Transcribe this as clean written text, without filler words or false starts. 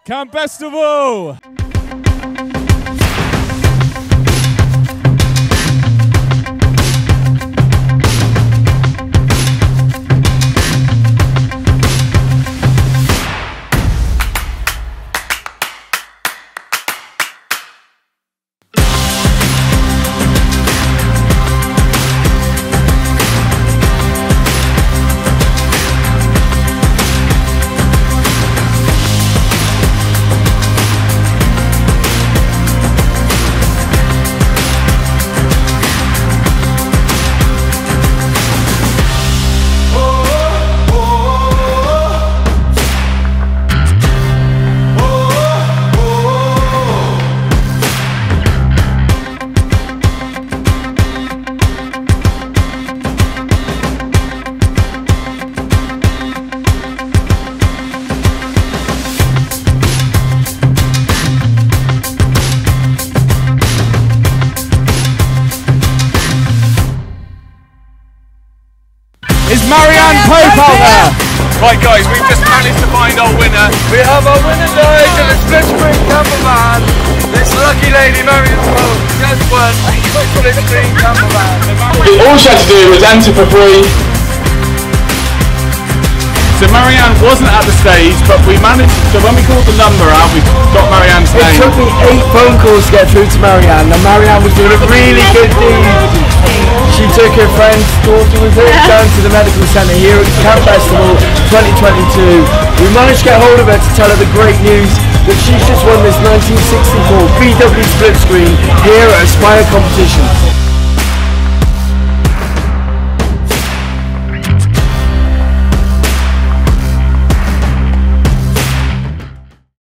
Camp Bestival! Is Marianne Pope out there? Right guys, we've just managed to find our winner. We have our winner guys in the split screen camper van. This lucky lady, Marianne Pope, just won a split screen camper van. All she had to do was enter for free. So Marianne wasn't at the stage, but we managed, so when we called the number out, we got Marianne's name. It took me 8 phone calls to get through to Marianne, and Marianne was doing a really good deed. She took her friend's daughter with her down to the medical centre here at Camp Bestival 2022. We managed to get hold of her to tell her the great news that she's just won this 1964 VW split screen here at Aspire competition.